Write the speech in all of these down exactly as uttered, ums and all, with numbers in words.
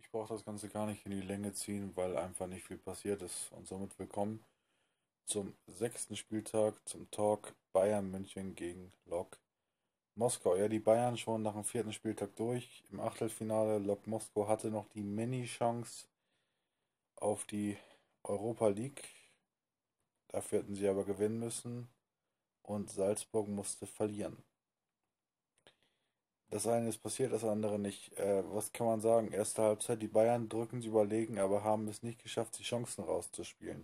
Ich brauche das Ganze gar nicht in die Länge ziehen, weil einfach nicht viel passiert ist. Und somit willkommen zum sechsten Spieltag, zum Talk Bayern München gegen Lok Moskau. Ja, die Bayern schon nach dem vierten Spieltag durch. Im Achtelfinale Lok Moskau hatte noch die Mini-Chance auf die Europa League. Dafür hätten sie aber gewinnen müssen. Und Salzburg musste verlieren. Das eine ist passiert, das andere nicht. Äh, was kann man sagen? Erste Halbzeit, die Bayern drücken sie überlegen, aber haben es nicht geschafft, die Chancen rauszuspielen.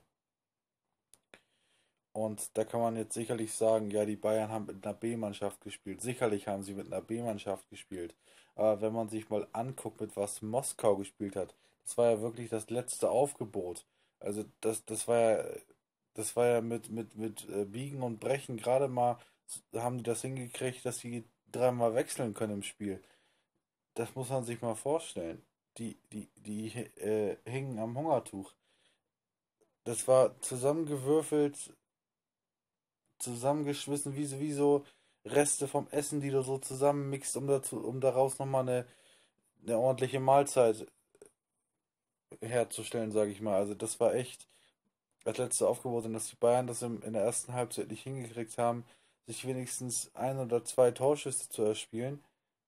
Und da kann man jetzt sicherlich sagen, ja, die Bayern haben mit einer B-Mannschaft gespielt. Sicherlich haben sie mit einer B-Mannschaft gespielt. Aber wenn man sich mal anguckt, mit was Moskau gespielt hat, das war ja wirklich das letzte Aufgebot. Also das, das war ja, das war ja mit, mit, mit äh, Biegen und Brechen gerade mal, haben die das hingekriegt, dass sie dreimal wechseln können im Spiel. Das muss man sich mal vorstellen. Die, die, die äh, hingen am Hungertuch. Das war zusammengewürfelt, zusammengeschmissen, wie so, wie so Reste vom Essen, die du so zusammenmixst, um, dazu, um daraus nochmal eine, eine ordentliche Mahlzeit herzustellen, sage ich mal. Also das war echt das letzte Aufgebot, und dass die Bayern das im, in der ersten Halbzeit nicht hingekriegt haben, sich wenigstens ein oder zwei Torschüsse zu erspielen,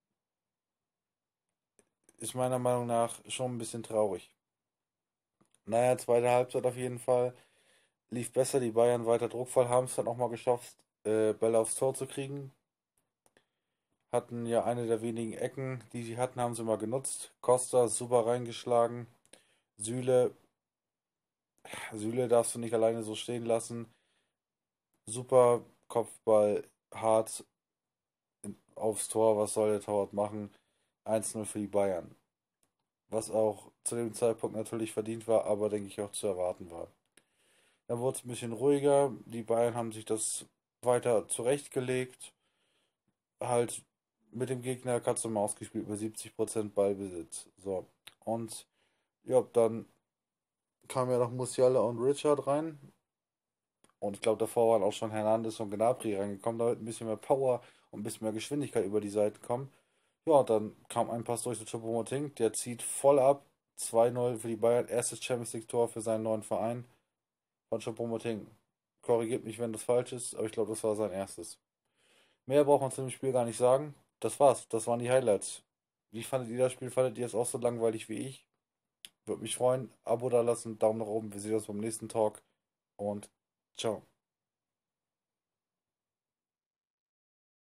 ist meiner Meinung nach schon ein bisschen traurig. Naja, zweite Halbzeit auf jeden Fall lief besser, die Bayern weiter druckvoll, haben es dann auch mal geschafft, äh, Bälle aufs Tor zu kriegen. Hatten ja eine der wenigen Ecken, die sie hatten, haben sie mal genutzt. Costa super reingeschlagen. Süle, Süle darfst du nicht alleine so stehen lassen. Super Kopfball, hart aufs Tor. Was soll der Torwart machen? eins null für die Bayern. Was auch zu dem Zeitpunkt natürlich verdient war, aber denke ich auch zu erwarten war. Dann wurde es ein bisschen ruhiger. Die Bayern haben sich das weiter zurechtgelegt. Halt mit dem Gegner Katz und Maus gespielt mit siebzig Prozent Ballbesitz. So. Und ja, dann kamen ja noch Musiala und Richard rein. Und ich glaube, davor waren auch schon Hernandez und Gnabry reingekommen, damit ein bisschen mehr Power und ein bisschen mehr Geschwindigkeit über die Seiten kommen. Ja, dann kam ein Pass durch zu Choupo-Moting, der zieht voll ab. zwei null für die Bayern, erstes Champions League-Tor für seinen neuen Verein von Choupo-Moting. Korrigiert mich, wenn das falsch ist, aber ich glaube, das war sein erstes. Mehr braucht man zu dem Spiel gar nicht sagen. Das war's, das waren die Highlights. Wie fandet ihr das Spiel? Fandet ihr es auch so langweilig wie ich? Würde mich freuen. Abo da lassen, Daumen nach oben. Wir sehen uns beim nächsten Talk und ciao.